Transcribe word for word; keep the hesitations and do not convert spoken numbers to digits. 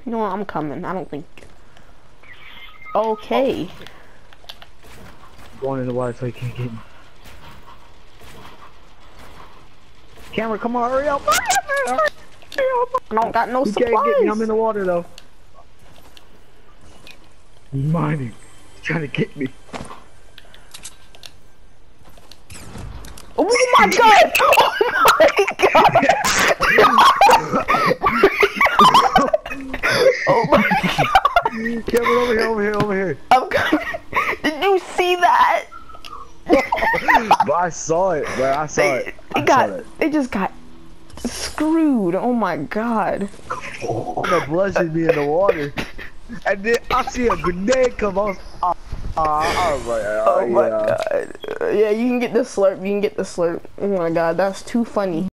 You know what? I'm coming. I don't think. Okay. Going in the water so he can't get me. Camera, come on, hurry up! Hurry up, hurry up! I don't got no He supplies. can't get me. I'm in the water though. He's mining. He's trying to get me. Oh my god! Oh my god! Oh my god! Camera, over here, over here, over here. I'm coming. Did you see that? But I saw it, but I saw They, it. they I got. saw it. They just got screwed. Oh my god. The blushing me in the water, and then I see a grenade come on. Uh, uh, I was like, oh, Oh my yeah. god. Yeah, you can get the slurp. You can get the slurp. Oh my god, that's too funny.